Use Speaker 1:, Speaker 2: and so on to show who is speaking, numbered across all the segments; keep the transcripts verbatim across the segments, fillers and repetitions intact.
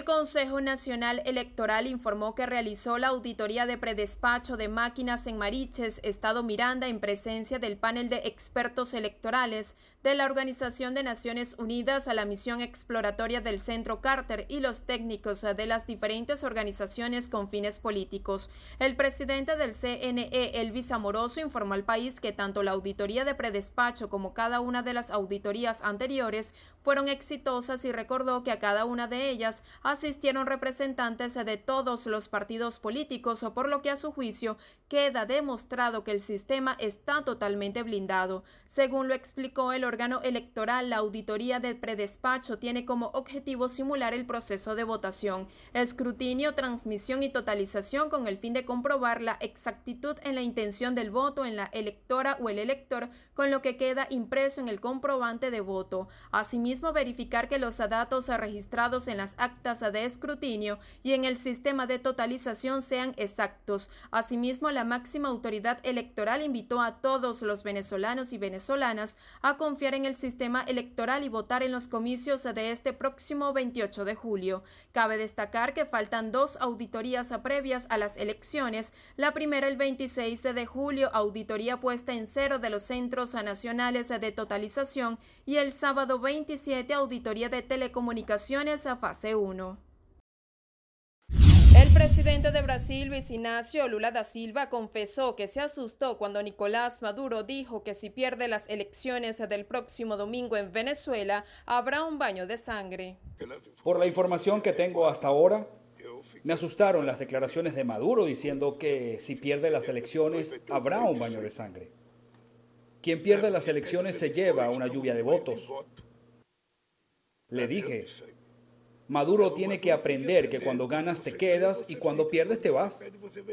Speaker 1: El Consejo Nacional Electoral informó que realizó la auditoría de predespacho de máquinas en Mariches, Estado Miranda, en presencia del panel de expertos electorales de la Organización de Naciones Unidas a la misión exploratoria del Centro Carter y los técnicos de las diferentes organizaciones con fines políticos. El presidente del C N E, Elvis Amoroso, informó al país que tanto la auditoría de predespacho como cada una de las auditorías anteriores fueron exitosas y recordó que a cada una de ellas asistieron representantes de todos los partidos políticos, por lo que a su juicio queda demostrado que el sistema está totalmente blindado. Según lo explicó el órgano electoral, la auditoría de predespacho tiene como objetivo simular el proceso de votación, escrutinio, transmisión y totalización con el fin de comprobar la exactitud en la intención del voto en la electora o el elector con lo que queda impreso en el comprobante de voto. Asimismo, verificar que los datos registrados en las actas de escrutinio y en el sistema de totalización sean exactos. Asimismo, la máxima autoridad electoral invitó a todos los venezolanos y venezolanas a confiar en el sistema electoral y votar en los comicios de este próximo veintiocho de julio. Cabe destacar que faltan dos auditorías previas a las elecciones, la primera el veintiséis de julio, auditoría puesta en cero de los centros nacionales de totalización, y el sábado veintisiete, auditoría de telecomunicaciones a fase uno. El presidente de Brasil, Luis Inácio Lula da Silva, confesó que se asustó cuando Nicolás Maduro dijo que si pierde las elecciones del próximo domingo en Venezuela, habrá un baño de sangre.
Speaker 2: Por la información que tengo hasta ahora, me asustaron las declaraciones de Maduro diciendo que si pierde las elecciones, habrá un baño de sangre. Quien pierde las elecciones se lleva una lluvia de votos. Le dije, Maduro tiene que aprender que cuando ganas te quedas y cuando pierdes te vas.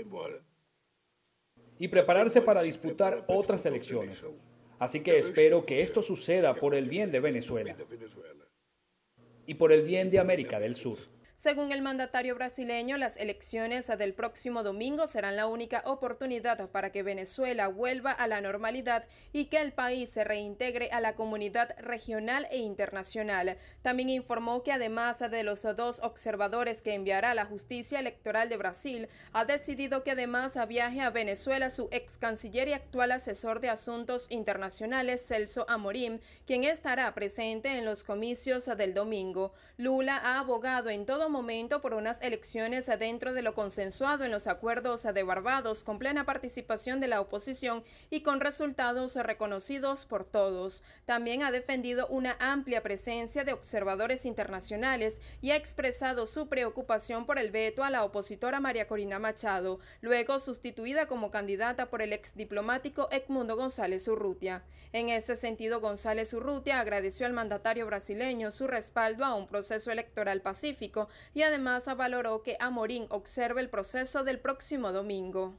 Speaker 2: Y prepararse para disputar otras elecciones. Así que espero que esto suceda por el bien de Venezuela y por el bien de América del Sur.
Speaker 1: Según el mandatario brasileño, las elecciones del próximo domingo serán la única oportunidad para que Venezuela vuelva a la normalidad y que el país se reintegre a la comunidad regional e internacional. También informó que además de los dos observadores que enviará la Justicia Electoral de Brasil, ha decidido que además viaje a Venezuela su ex canciller y actual asesor de asuntos internacionales, Celso Amorim, quien estará presente en los comicios del domingo. Lula ha abogado en todo momento por unas elecciones dentro de lo consensuado en los acuerdos de Barbados, con plena participación de la oposición y con resultados reconocidos por todos. También ha defendido una amplia presencia de observadores internacionales y ha expresado su preocupación por el veto a la opositora María Corina Machado, luego sustituida como candidata por el exdiplomático Edmundo González Urrutia. En ese sentido, González Urrutia agradeció al mandatario brasileño su respaldo a un proceso electoral pacífico y además valoró que Amorim observe el proceso del próximo domingo.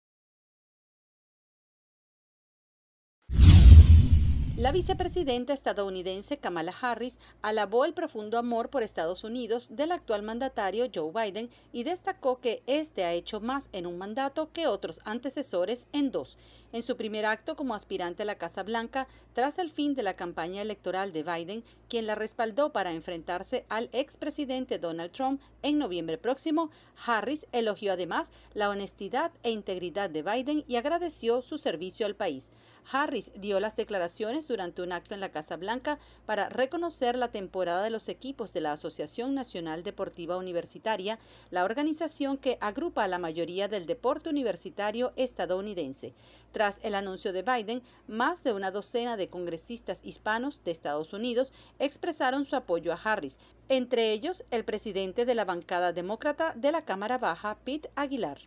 Speaker 3: La vicepresidenta estadounidense Kamala Harris alabó el profundo amor por Estados Unidos del actual mandatario Joe Biden y destacó que este ha hecho más en un mandato que otros antecesores en dos. En su primer acto como aspirante a la Casa Blanca, tras el fin de la campaña electoral de Biden, quien la respaldó para enfrentarse al expresidente Donald Trump en noviembre próximo, Harris elogió además la honestidad e integridad de Biden y agradeció su servicio al país. Harris dio las declaraciones durante un acto en la Casa Blanca para reconocer la temporada de los equipos de la Asociación Nacional Deportiva Universitaria, la organización que agrupa a la mayoría del deporte universitario estadounidense. Tras el anuncio de Biden, más de una docena de congresistas hispanos de Estados Unidos expresaron su apoyo a Harris, entre ellos el presidente de la bancada demócrata de la Cámara Baja, Pete Aguilar.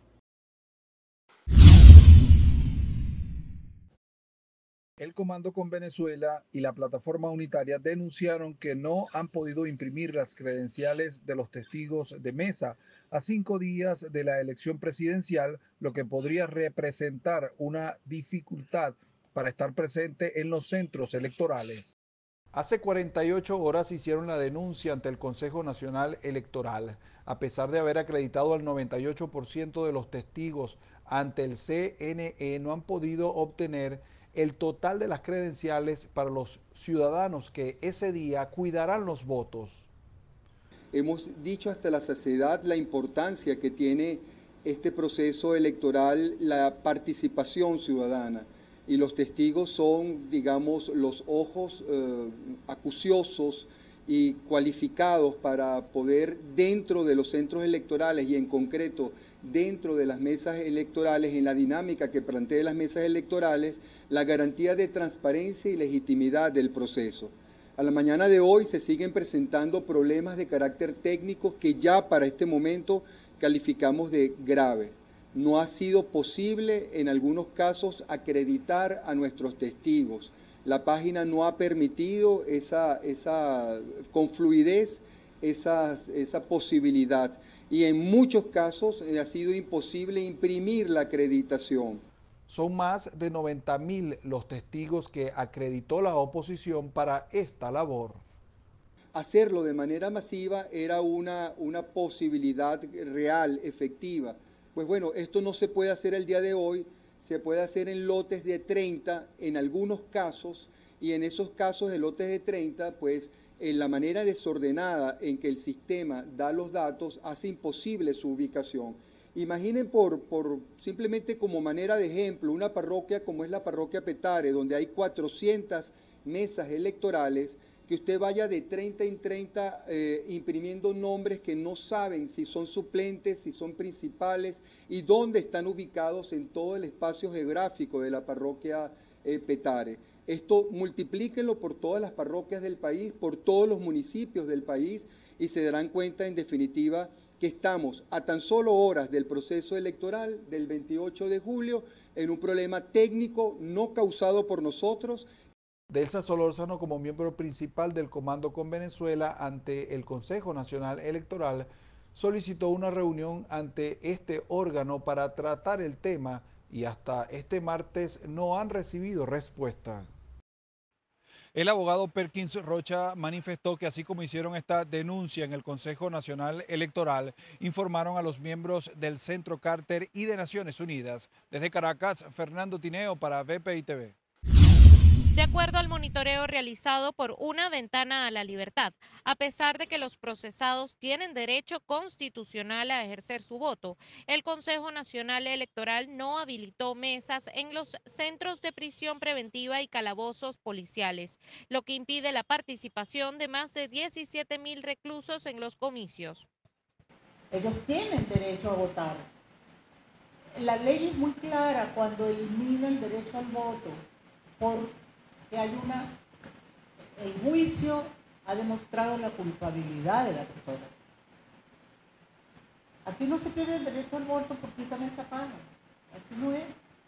Speaker 4: El Comando con Venezuela y la Plataforma Unitaria denunciaron que no han podido imprimir las credenciales de los testigos de mesa a cinco días de la elección presidencial, lo que podría representar una dificultad para estar presente en los centros electorales.
Speaker 5: Hace cuarenta y ocho horas hicieron la denuncia ante el Consejo Nacional Electoral. A pesar de haber acreditado al noventa y ocho por ciento de los testigos ante el C N E, no han podido obtener el total de las credenciales para los ciudadanos que ese día cuidarán los votos.
Speaker 6: Hemos dicho hasta la saciedad la importancia que tiene este proceso electoral, la participación ciudadana. Y los testigos son, digamos, los ojos eh, acuciosos y cualificados para poder, dentro de los centros electorales y en concreto dentro de las mesas electorales, en la dinámica que plantea las mesas electorales, la garantía de transparencia y legitimidad del proceso. A la mañana de hoy se siguen presentando problemas de carácter técnico que ya para este momento calificamos de graves. No ha sido posible en algunos casos acreditar a nuestros testigos. La página no ha permitido esa, esa con fluidez esa, esa posibilidad. Y en muchos casos ha sido imposible imprimir la acreditación.
Speaker 5: Son más de noventa mil los testigos que acreditó la oposición para esta labor.
Speaker 6: Hacerlo de manera masiva era una, una posibilidad real, efectiva. Pues bueno, esto no se puede hacer el día de hoy, se puede hacer en lotes de treinta en algunos casos, y en esos casos de lotes de treinta, pues en la manera desordenada en que el sistema da los datos hace imposible su ubicación. Imaginen por, por simplemente como manera de ejemplo una parroquia como es la parroquia Petare, donde hay cuatrocientas mesas electorales, que usted vaya de treinta en treinta eh, imprimiendo nombres que no saben si son suplentes, si son principales y dónde están ubicados en todo el espacio geográfico de la parroquia eh, Petare. Esto multiplíquenlo por todas las parroquias del país, por todos los municipios del país y se darán cuenta en definitiva que estamos a tan solo horas del proceso electoral del veintiocho de julio en un problema técnico no causado por nosotros.
Speaker 5: Delsa Solórzano, como miembro principal del Comando con Venezuela ante el Consejo Nacional Electoral, solicitó una reunión ante este órgano para tratar el tema y hasta este martes no han recibido respuesta.
Speaker 7: El abogado Perkins Rocha manifestó que así como hicieron esta denuncia en el Consejo Nacional Electoral, informaron a los miembros del Centro Carter y de Naciones Unidas. Desde Caracas, Fernando Tineo para B P I T V.
Speaker 8: De acuerdo al monitoreo realizado por Una Ventana a la Libertad, a pesar de que los procesados tienen derecho constitucional a ejercer su voto, el Consejo Nacional Electoral no habilitó mesas en los centros de prisión preventiva y calabozos policiales, lo que impide la participación de más de diecisiete mil reclusos en los comicios.
Speaker 9: Ellos tienen derecho a votar. La ley es muy clara cuando elimina el derecho al voto por que hay una, el juicio ha demostrado la culpabilidad de la persona. Aquí no se pierde el derecho al voto por quitan esta paga. Así no es.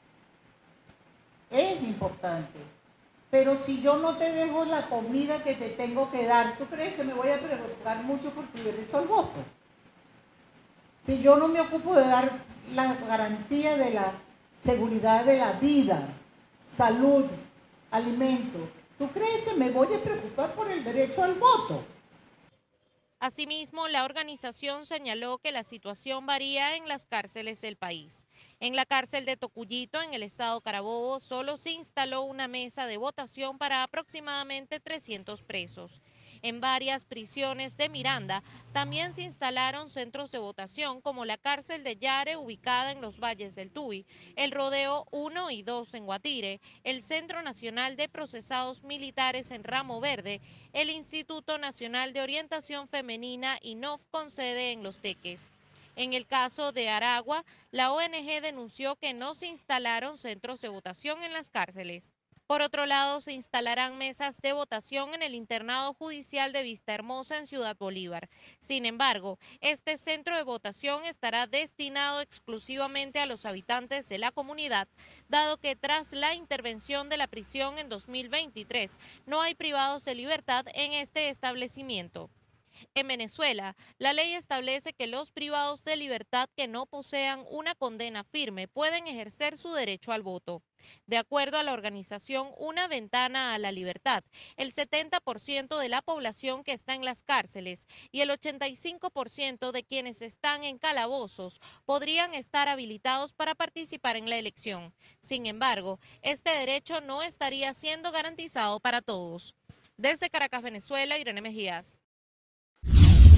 Speaker 9: Es importante. Pero si yo no te dejo la comida que te tengo que dar, ¿tú crees que me voy a preocupar mucho por tu derecho al voto? Si yo no me ocupo de dar la garantía de la seguridad de la vida, salud, alimento, ¿tú crees que me voy a preocupar por el derecho al voto?
Speaker 8: Asimismo, la organización señaló que la situación varía en las cárceles del país. En la cárcel de Tocuyito, en el estado Carabobo, solo se instaló una mesa de votación para aproximadamente trescientos presos. En varias prisiones de Miranda también se instalaron centros de votación como la cárcel de Yare, ubicada en los valles del Tuy, el Rodeo uno y dos en Guatire, el Centro Nacional de Procesados Militares en Ramo Verde, el Instituto Nacional de Orientación Femenina I N O F con sede en Los Teques. En el caso de Aragua, la O N G denunció que no se instalaron centros de votación en las cárceles. Por otro lado, se instalarán mesas de votación en el internado judicial de Vista Hermosa en Ciudad Bolívar. Sin embargo, este centro de votación estará destinado exclusivamente a los habitantes de la comunidad, dado que tras la intervención de la prisión en dos mil veintitrés, no hay privados de libertad en este establecimiento. En Venezuela, la ley establece que los privados de libertad que no posean una condena firme pueden ejercer su derecho al voto. De acuerdo a la organización Una Ventana a la Libertad, el setenta por ciento de la población que está en las cárceles y el ochenta y cinco por ciento de quienes están en calabozos podrían estar habilitados para participar en la elección. Sin embargo, este derecho no estaría siendo garantizado para todos. Desde Caracas, Venezuela, Irene Mejías.
Speaker 2: Medios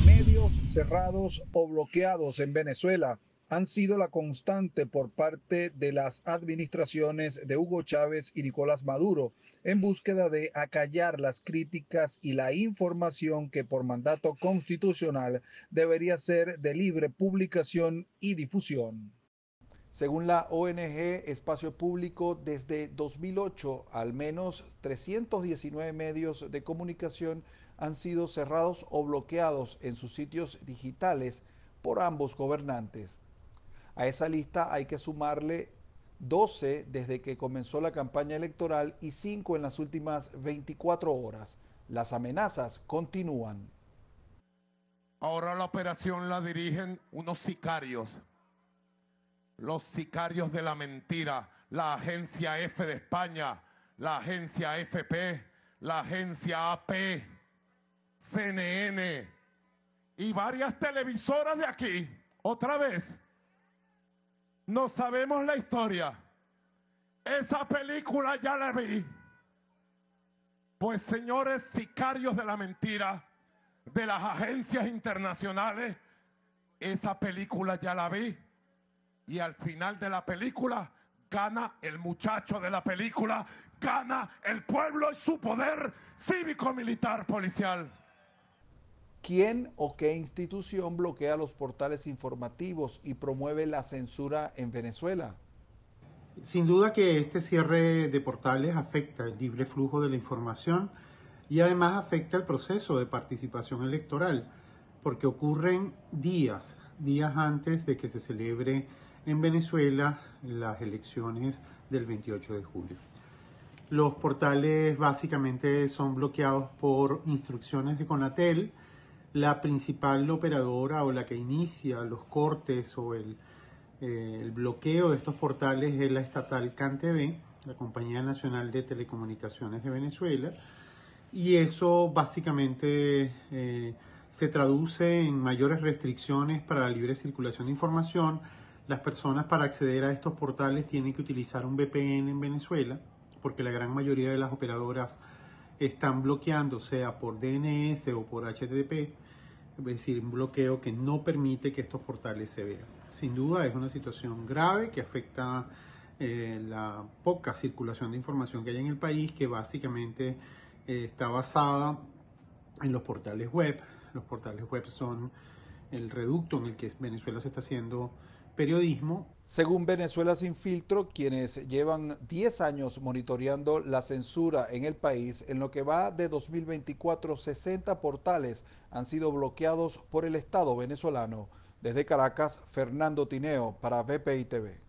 Speaker 4: testigos cerrados o bloqueados en Venezuela han sido la constante por parte de las administraciones de Hugo Chávez y Nicolás Maduro en búsqueda de acallar las críticas y la información que por mandato constitucional debería ser de libre publicación y difusión.
Speaker 5: Según la O N G Espacio Público, desde dos mil ocho, al menos trescientos diecinueve medios de comunicación han sido cerrados o bloqueados en sus sitios digitales por ambos gobernantes. A esa lista hay que sumarle doce desde que comenzó la campaña electoral y cinco en las últimas veinticuatro horas. Las amenazas continúan.
Speaker 10: Ahora la operación la dirigen unos sicarios. Los sicarios de la mentira, la agencia F de España, la agencia F P, la agencia A P, C N N y varias televisoras de aquí. Otra vez, no sabemos la historia. Esa película ya la vi. Pues señores sicarios de la mentira, de las agencias internacionales, esa película ya la vi. Y al final de la película gana el muchacho de la película, gana el pueblo y su poder cívico-militar policial.
Speaker 5: ¿Quién o qué institución bloquea los portales informativos y promueve la censura en Venezuela?
Speaker 11: Sin duda que este cierre de portales afecta el libre flujo de la información y además afecta el proceso de participación electoral, porque ocurren días, días antes de que se celebre en Venezuela las elecciones del veintiocho de julio. Los portales básicamente son bloqueados por instrucciones de Conatel. La principal operadora o la que inicia los cortes o el, eh, el bloqueo de estos portales es la estatal CanTV, la Compañía Nacional de Telecomunicaciones de Venezuela, y eso básicamente eh, se traduce en mayores restricciones para la libre circulación de información. Las personas para acceder a estos portales tienen que utilizar un V P N en Venezuela, porque la gran mayoría de las operadoras están bloqueando, sea por D N S o por H T T P, es decir, un bloqueo que no permite que estos portales se vean. Sin duda es una situación grave que afecta eh, la poca circulación de información que hay en el país, que básicamente eh, está basada en los portales web. Los portales web son el reducto en el que Venezuela se está haciendo periodismo.
Speaker 5: Según Venezuela Sin Filtro, quienes llevan diez años monitoreando la censura en el país, en lo que va de dos mil veinticuatro, sesenta portales han sido bloqueados por el Estado venezolano. Desde Caracas, Fernando Tineo para V P I T V.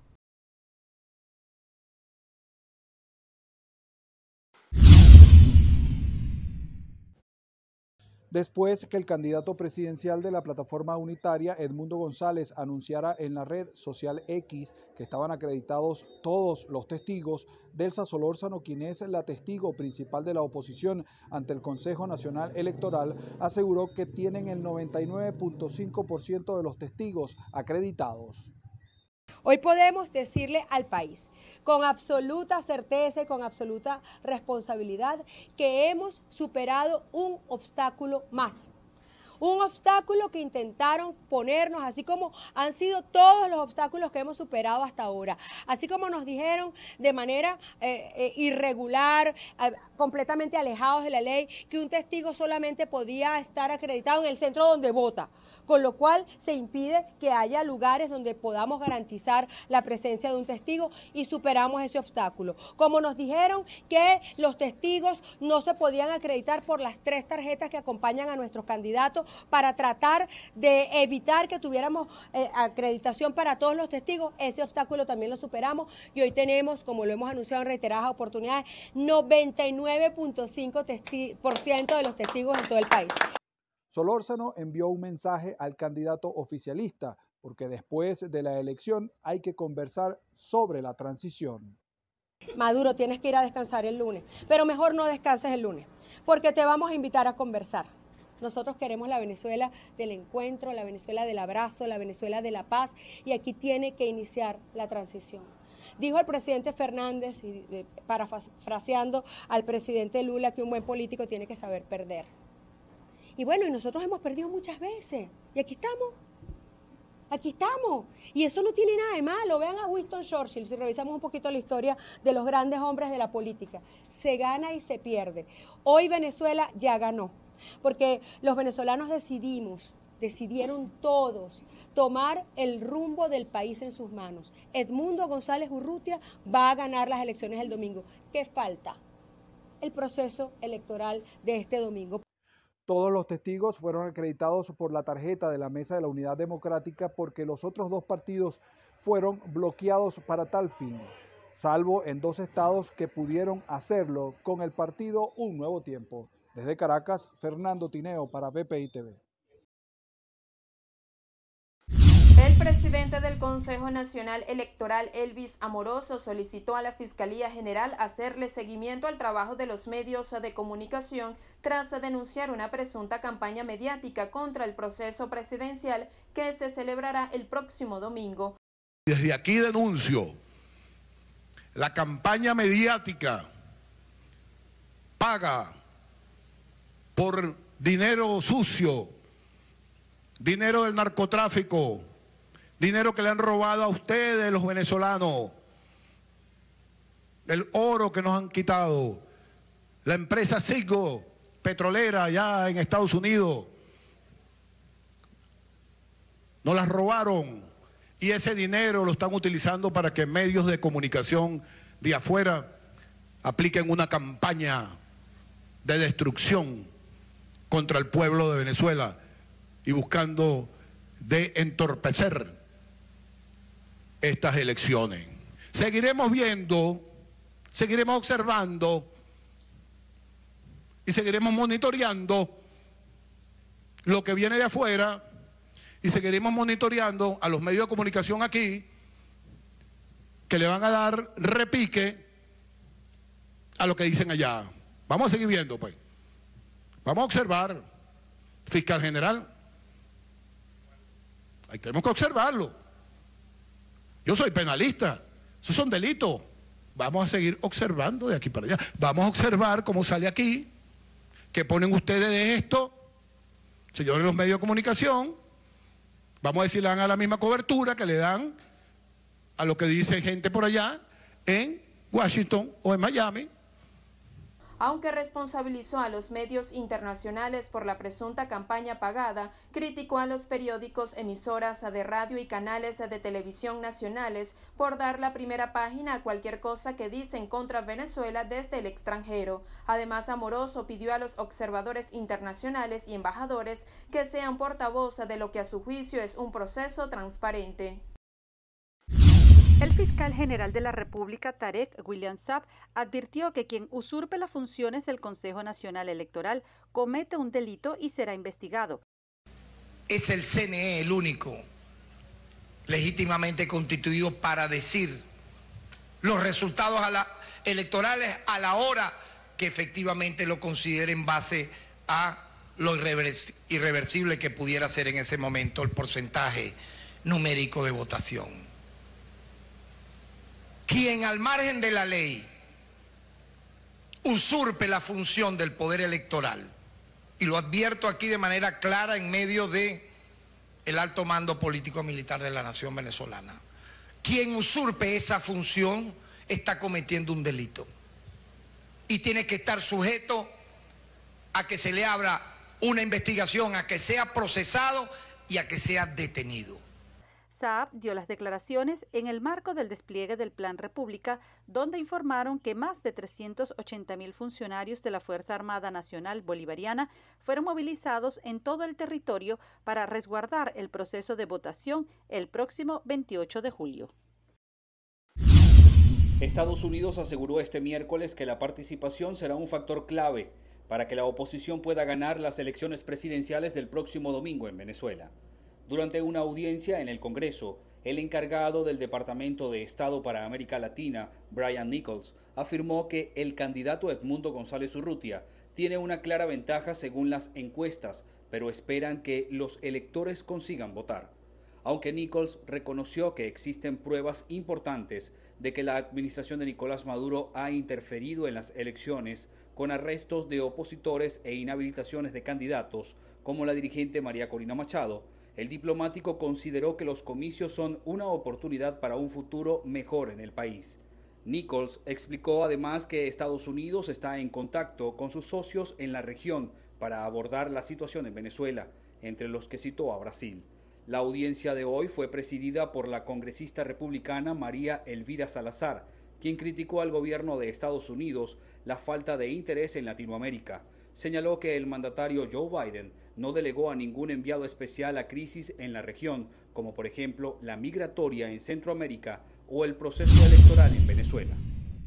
Speaker 5: Después que el candidato presidencial de la plataforma unitaria, Edmundo González, anunciara en la red social X que estaban acreditados todos los testigos, Delsa Solórzano, quien es la testigo principal de la oposición ante el Consejo Nacional Electoral, aseguró que tienen el noventa y nueve punto cinco por ciento de los testigos acreditados.
Speaker 12: Hoy podemos decirle al país con absoluta certeza y con absoluta responsabilidad que hemos superado un obstáculo más. Un obstáculo que intentaron ponernos, así como han sido todos los obstáculos que hemos superado hasta ahora. Así como nos dijeron de manera eh, eh, irregular, eh, completamente alejados de la ley, que un testigo solamente podía estar acreditado en el centro donde vota, con lo cual se impide que haya lugares donde podamos garantizar la presencia de un testigo y superamos ese obstáculo. Como nos dijeron que los testigos no se podían acreditar por las tres tarjetas que acompañan a nuestros candidatos para tratar de evitar que tuviéramos eh, acreditación para todos los testigos, ese obstáculo también lo superamos y hoy tenemos, como lo hemos anunciado en reiteradas oportunidades, noventa y nueve punto cinco por ciento de los testigos en todo el país.
Speaker 5: Solórzano envió un mensaje al candidato oficialista, porque después de la elección hay que conversar sobre la transición.
Speaker 12: Maduro, tienes que ir a descansar el lunes, pero mejor no descanses el lunes, porque te vamos a invitar a conversar. Nosotros queremos la Venezuela del encuentro, la Venezuela del abrazo, la Venezuela de la paz, y aquí tiene que iniciar la transición. Dijo el presidente Fernández, y parafraseando al presidente Lula, que un buen político tiene que saber perder. Y bueno, y nosotros hemos perdido muchas veces. Y aquí estamos. Aquí estamos. Y eso no tiene nada de malo. Vean a Winston Churchill, si revisamos un poquito la historia de los grandes hombres de la política. Se gana y se pierde. Hoy Venezuela ya ganó, porque los venezolanos decidimos, decidieron todos tomar el rumbo del país en sus manos. Edmundo González Urrutia va a ganar las elecciones el domingo. ¿Qué falta? El proceso electoral de este domingo.
Speaker 5: Todos los testigos fueron acreditados por la tarjeta de la Mesa de la Unidad Democrática porque los otros dos partidos fueron bloqueados para tal fin, salvo en dos estados que pudieron hacerlo con el partido Un Nuevo Tiempo. Desde Caracas, Fernando Tineo para B P I T V.
Speaker 1: El presidente del Consejo Nacional Electoral, Elvis Amoroso, solicitó a la Fiscalía General hacerle seguimiento al trabajo de los medios de comunicación tras denunciar una presunta campaña mediática contra el proceso presidencial que se celebrará el próximo domingo.
Speaker 13: Desde aquí denuncio la campaña mediática paga por dinero sucio, dinero del narcotráfico, dinero que le han robado a ustedes los venezolanos, el oro que nos han quitado, la empresa Citgo, petrolera allá en Estados Unidos, nos las robaron y ese dinero lo están utilizando para que medios de comunicación de afuera apliquen una campaña de destrucción contra el pueblo de Venezuela y buscando de entorpecer estas elecciones. Seguiremos viendo, seguiremos observando y seguiremos monitoreando lo que viene de afuera y seguiremos monitoreando a los medios de comunicación aquí que le van a dar repique a lo que dicen allá. Vamos a seguir viendo, pues. Vamos a observar, fiscal general. Ahí tenemos que observarlo. Yo soy penalista, esos son delitos. Vamos a seguir observando de aquí para allá. Vamos a observar cómo sale aquí, qué ponen ustedes de esto, señores de los medios de comunicación. Vamos a ver si le dan a la misma cobertura que le dan a lo que dice gente por allá en Washington o en Miami.
Speaker 1: Aunque responsabilizó a los medios internacionales por la presunta campaña pagada, criticó a los periódicos, emisoras de radio y canales de televisión nacionales por dar la primera página a cualquier cosa que dicen contra Venezuela desde el extranjero. Además, Amoroso pidió a los observadores internacionales y embajadores que sean portavoz de lo que a su juicio es un proceso transparente.
Speaker 3: El fiscal general de la República, Tarek William Saab, advirtió que quien usurpe las funciones del Consejo Nacional Electoral comete un delito y será investigado.
Speaker 14: Es el C N E el único legítimamente constituido para decir los resultados a la, electorales a la hora que efectivamente lo considere en base a lo irreversible que pudiera ser en ese momento el porcentaje numérico de votación. Quien al margen de la ley usurpe la función del poder electoral, y lo advierto aquí de manera clara en medio de el alto mando político-militar de la nación venezolana, quien usurpe esa función está cometiendo un delito y tiene que estar sujeto a que se le abra una investigación, a que sea procesado y a que sea detenido.
Speaker 3: Saab dio las declaraciones en el marco del despliegue del Plan República, donde informaron que más de trescientos ochenta mil funcionarios de la Fuerza Armada Nacional Bolivariana fueron movilizados en todo el territorio para resguardar el proceso de votación el próximo veintiocho de julio.
Speaker 2: Estados Unidos aseguró este miércoles que la participación será un factor clave para que la oposición pueda ganar las elecciones presidenciales del próximo domingo en Venezuela. Durante una audiencia en el Congreso, el encargado del Departamento de Estado para América Latina, Brian Nichols, afirmó que el candidato Edmundo González Urrutia tiene una clara ventaja según las encuestas, pero esperan que los electores consigan votar. Aunque Nichols reconoció que existen pruebas importantes de que la administración de Nicolás Maduro ha interferido en las elecciones, con arrestos de opositores e inhabilitaciones de candidatos, como la dirigente María Corina Machado, el diplomático consideró que los comicios son una oportunidad para un futuro mejor en el país. Nichols explicó además que Estados Unidos está en contacto con sus socios en la región para abordar la situación en Venezuela, entre los que citó a Brasil. La audiencia de hoy fue presidida por la congresista republicana María Elvira Salazar, quien criticó al gobierno de Estados Unidos la falta de interés en Latinoamérica. Señaló que el mandatario Joe Biden no delegó a ningún enviado especial a crisis en la región, como por ejemplo la migratoria en Centroamérica o el proceso electoral en Venezuela.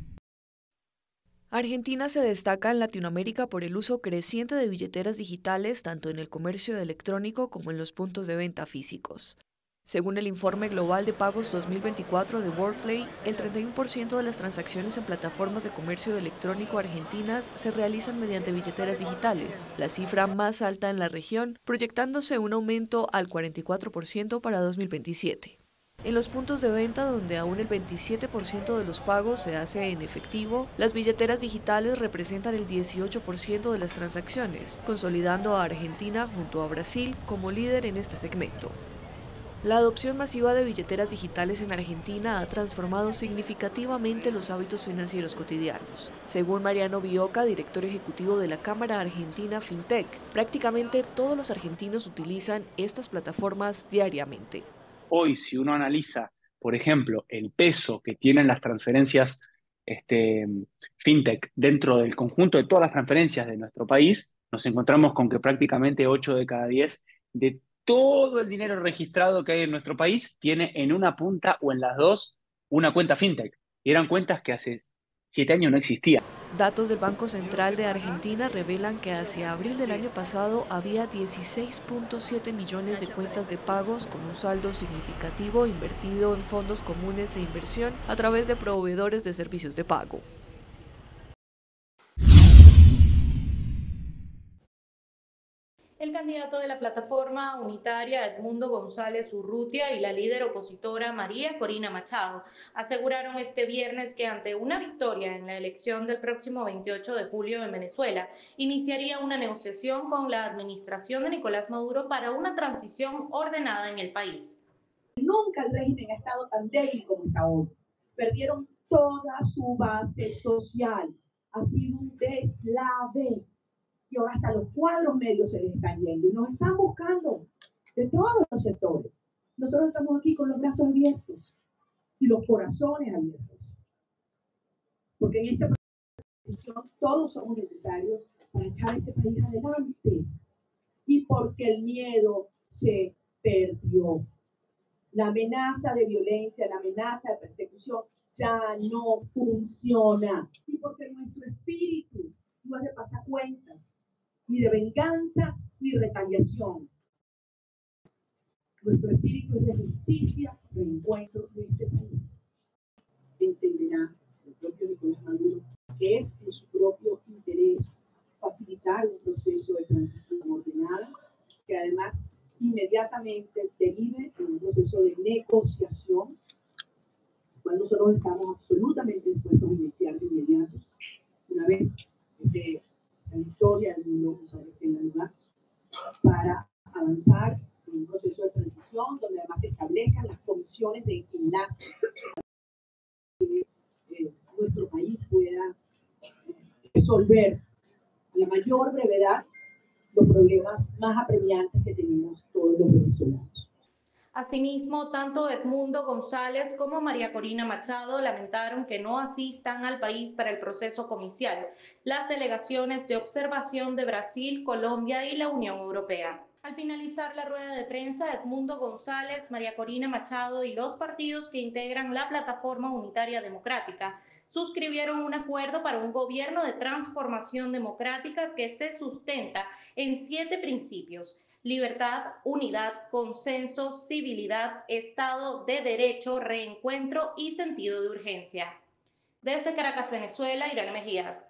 Speaker 15: Argentina se destaca en Latinoamérica por el uso creciente de billeteras digitales tanto en el comercio electrónico como en los puntos de venta físicos. Según el informe global de pagos dos mil veinticuatro de WorldPay, el treinta y uno por ciento de las transacciones en plataformas de comercio electrónico argentinas se realizan mediante billeteras digitales, la cifra más alta en la región, proyectándose un aumento al cuarenta y cuatro por ciento para dos mil veintisiete. En los puntos de venta, donde aún el veintisiete por ciento de los pagos se hace en efectivo, las billeteras digitales representan el dieciocho por ciento de las transacciones, consolidando a Argentina junto a Brasil como líder en este segmento. La adopción masiva de billeteras digitales en Argentina ha transformado significativamente los hábitos financieros cotidianos. Según Mariano Bioca, director ejecutivo de la Cámara Argentina FinTech, prácticamente todos los argentinos utilizan estas plataformas diariamente.
Speaker 16: Hoy, si uno analiza, por ejemplo, el peso que tienen las transferencias este, fintech dentro del conjunto de todas las transferencias de nuestro país, nos encontramos con que prácticamente ocho de cada diez de todo el dinero registrado que hay en nuestro país tiene en una punta o en las dos una cuenta fintech. Y eran cuentas que hace siete años no existían.
Speaker 15: Datos del Banco Central de Argentina revelan que hacia abril del año pasado había dieciséis punto siete millones de cuentas de pagos con un saldo significativo invertido en fondos comunes de inversión a través de proveedores de servicios de pago.
Speaker 8: El candidato de la plataforma unitaria Edmundo González Urrutia y la líder opositora María Corina Machado aseguraron este viernes que ante una victoria en la elección del próximo veintiocho de julio en Venezuela, iniciaría una negociación con la administración de Nicolás Maduro para una transición ordenada en el país.
Speaker 17: Nunca el régimen ha estado tan débil como está hoy. Perdieron toda su base social. Ha sido un deslave. Y ahora hasta los cuadros medios se les están yendo y nos están buscando de todos los sectores. Nosotros estamos aquí con los brazos abiertos y los corazones abiertos. Porque en esta posición todos somos necesarios para echar este país adelante. Y porque el miedo se perdió. La amenaza de violencia, la amenaza de persecución ya no funciona. Y porque nuestro espíritu no es de pasacuentas, ni de venganza, ni retaliación. Nuestro espíritu es de justicia, reencuentro de este país. Entenderá el propio Nicolás Maduro que es en su propio interés facilitar un proceso de transición ordenada, que además inmediatamente derive en un proceso de negociación, cual nosotros estamos absolutamente dispuestos a iniciar de inmediato, una vez de la victoria del mundo tenga lugar, para avanzar en un proceso de transición donde además se establezcan las comisiones de enlace que eh, nuestro país pueda resolver a la mayor brevedad los problemas más apremiantes que tenemos todos los venezolanos.
Speaker 8: Asimismo, tanto Edmundo González como María Corina Machado lamentaron que no asistan al país para el proceso comicial las delegaciones de observación de Brasil, Colombia y la Unión Europea. Al finalizar la rueda de prensa, Edmundo González, María Corina Machado y los partidos que integran la Plataforma Unitaria Democrática suscribieron un acuerdo para un gobierno de transformación democrática que se sustenta en siete principios: libertad, unidad, consenso, civilidad, Estado de Derecho, reencuentro y sentido de urgencia. Desde Caracas, Venezuela, Irene Mejías.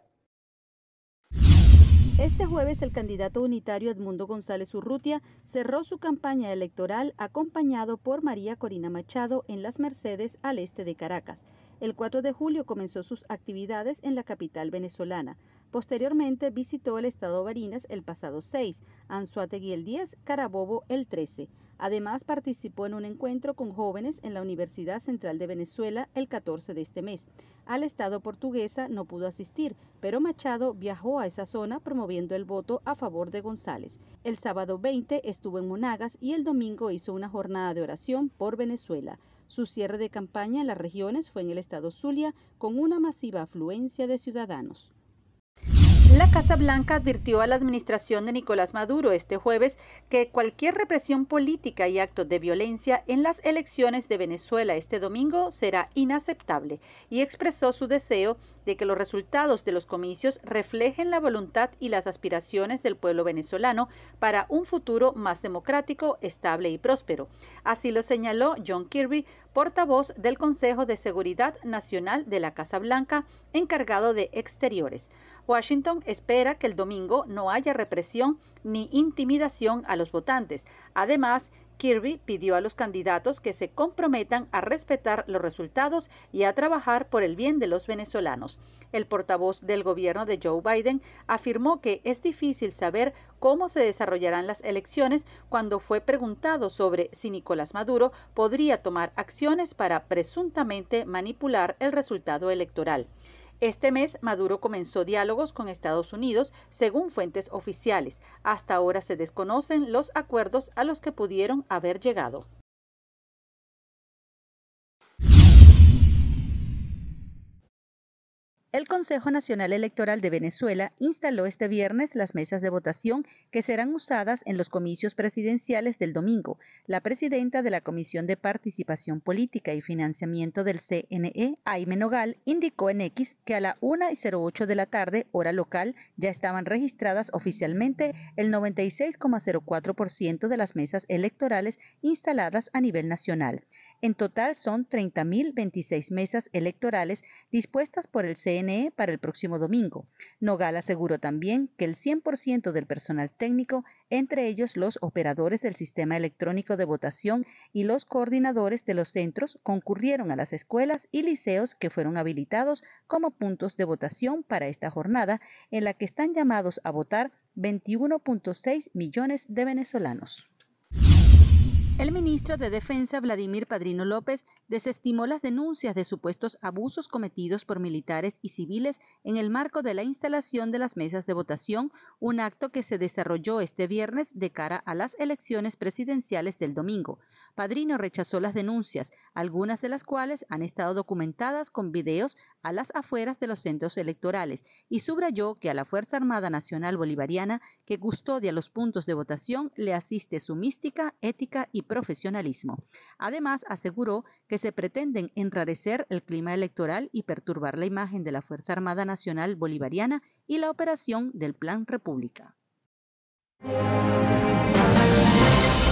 Speaker 3: Este jueves el candidato unitario Edmundo González Urrutia cerró su campaña electoral acompañado por María Corina Machado en Las Mercedes, al este de Caracas. el cuatro de julio comenzó sus actividades en la capital venezolana. Posteriormente visitó el estado Barinas el pasado seis, Anzoátegui el diez, Carabobo el trece. Además participó en un encuentro con jóvenes en la Universidad Central de Venezuela el catorce de este mes. Al estado Portuguesa no pudo asistir, pero Machado viajó a esa zona promoviendo el voto a favor de González. El sábado veinte estuvo en Monagas y el domingo hizo una jornada de oración por Venezuela. Su cierre de campaña en las regiones fue en el estado Zulia, con una masiva afluencia de ciudadanos. La Casa Blanca advirtió a la administración de Nicolás Maduro este jueves que cualquier represión política y actos de violencia en las elecciones de Venezuela este domingo será inaceptable y expresó su deseo de que los resultados de los comicios reflejen la voluntad y las aspiraciones del pueblo venezolano para un futuro más democrático, estable y próspero. Así lo señaló John Kirby, portavoz del Consejo de Seguridad Nacional de la Casa Blanca, encargado de Exteriores. Washington espera que el domingo no haya represión ni intimidación a los votantes. Además, Kirby pidió a los candidatos que se comprometan a respetar los resultados y a trabajar por el bien de los venezolanos. El portavoz del gobierno de Joe Biden afirmó que es difícil saber cómo se desarrollarán las elecciones cuando fue preguntado sobre si Nicolás Maduro podría tomar acciones para presuntamente manipular el resultado electoral. Este mes, Maduro comenzó diálogos con Estados Unidos, según fuentes oficiales. Hasta ahora se desconocen los acuerdos a los que pudieron haber llegado. El Consejo Nacional Electoral de Venezuela instaló este viernes las mesas de votación que serán usadas en los comicios presidenciales del domingo. La presidenta de la Comisión de Participación Política y Financiamiento del C N E, Aime Nogal, indicó en X que a la una y cero ocho de la tarde, hora local, ya estaban registradas oficialmente el noventa y seis coma cero cuatro por ciento de las mesas electorales instaladas a nivel nacional. En total son treinta mil veintiséis mesas electorales dispuestas por el C N E para el próximo domingo. Nogal aseguró también que el cien por ciento del personal técnico, entre ellos los operadores del sistema electrónico de votación y los coordinadores de los centros, concurrieron a las escuelas y liceos que fueron habilitados como puntos de votación para esta jornada, en la que están llamados a votar veintiuno punto seis millones de venezolanos. El ministro de Defensa, Vladimir Padrino López, desestimó las denuncias de supuestos abusos cometidos por militares y civiles en el marco de la instalación de las mesas de votación, un acto que se desarrolló este viernes de cara a las elecciones presidenciales del domingo. Padrino rechazó las denuncias, algunas de las cuales han estado documentadas con videos a las afueras de los centros electorales, y subrayó que a la Fuerza Armada Nacional Bolivariana, que custodia los puntos de votación, le asiste su mística, ética y profesionalismo. Además, aseguró que se pretenden enrarecer el clima electoral y perturbar la imagen de la Fuerza Armada Nacional Bolivariana y la operación del Plan República.